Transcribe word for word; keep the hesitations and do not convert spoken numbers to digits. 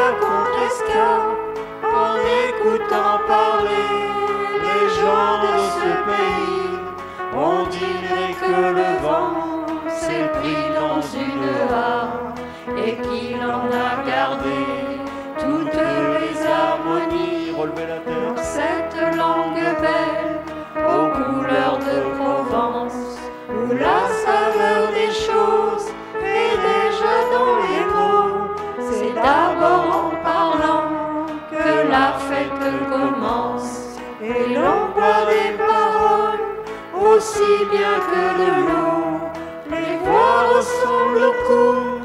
à contrescarpe, en écoutant parler les gens de ce pays, on dirait que le vent s'est pris dans une harpe et qu'il en a gardé toutes les harmonies. Relevez la tête. Cette langue belle, aux couleurs de Provence, où la saveur des choses est déjà dans les mots. C'est d'abord en parlant que la fête commence, et l'on boit des paroles aussi bien que de l'eau. Les voix ressemblent au coup